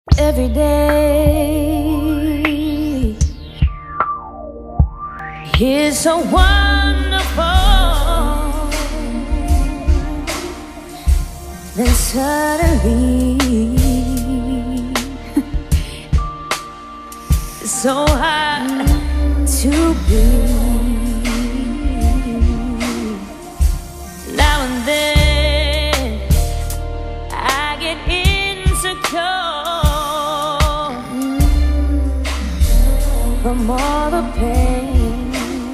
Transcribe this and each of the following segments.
Every day is so wonderful, then suddenly it's so hard to breathe. Now and then I get insecure from all the pain.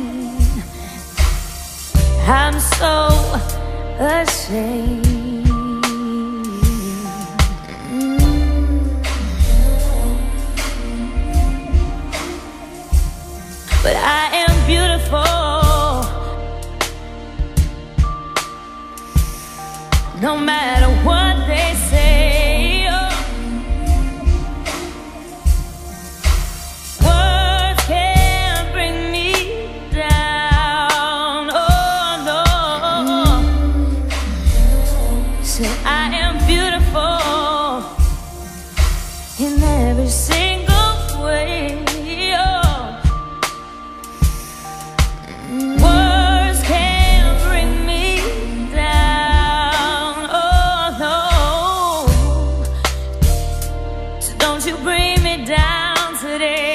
I'm so ashamed. But I am beautiful, no matter what they say. I am beautiful in every single way. Words can't bring me down. Oh no, so don't you bring me down today.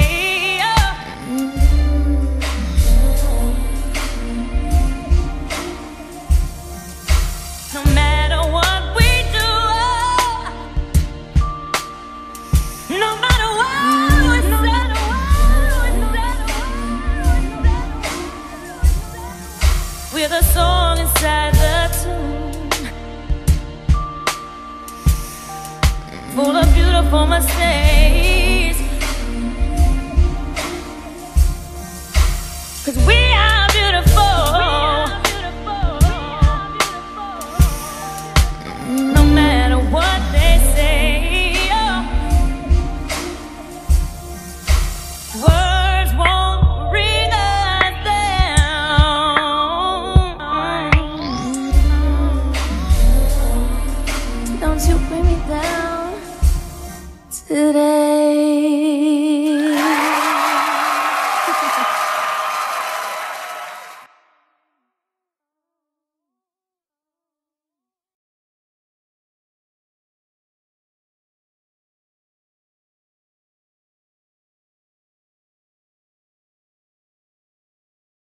No matter what we do, no matter what we said, we're the song inside the tune, full of beautiful mistakes. 'Cause we are beautiful. No matter what they say, words won't bring us down. Don't you bring me down today.